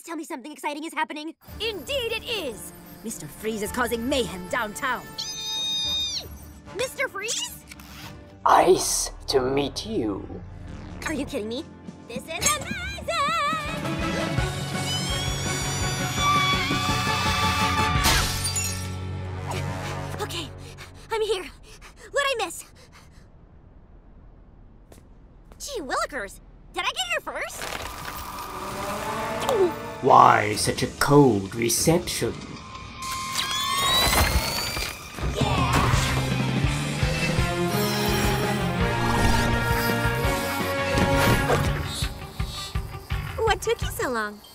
tell me something exciting is happening. Indeed it is! Mr. Freeze is causing mayhem downtown. Mr. Freeze? Ice to meet you. Are you kidding me? This is amazing! Okay, I'm here. What'd I miss? Gee willikers, did I get here first? Why such a cold reception? What took you so long?